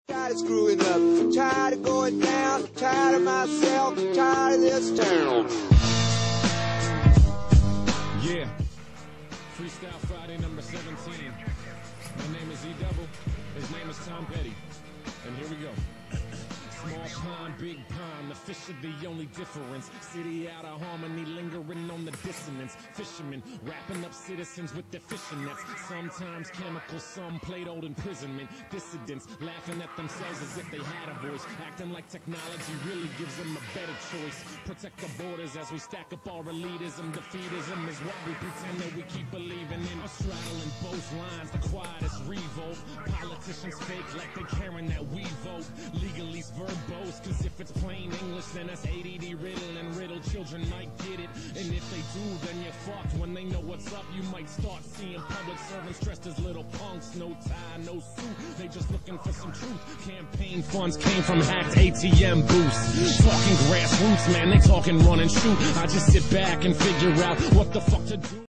Tired of screwing up, tired of going down, tired of myself, tired of this town. Yeah, Freestyle Friday number 17. My name is E-Double, his name is Tom Petty, and here we go. Small pond, big pond, the fish are the only difference. City out of harmony, lingering on the dissonance. Fishermen wrapping up citizens with their fishing nets. Sometimes chemical, some Play-Doh imprisonment. Dissidents laughing at themselves as if they had a voice. Acting like technology really gives them a better choice. Protect the borders as we stack up our elitism. Defeatism is what we pretend that we keep believing in. I'm straddling both lines, the quietest revolt. Politicians fake like they caring that we vote. Legalese verbose, cause if it's plain English, then that's ADD riddle, and riddle children might get it. And if they do, then you're fucked. When they know what's up, you might start seeing public servants dressed as little punks. No tie, no suit, they just looking for some truth. Campaign funds came from hacked ATM booths. Talking grassroots, man, they talking run and shoot. I just sit back and figure out what the fuck to do.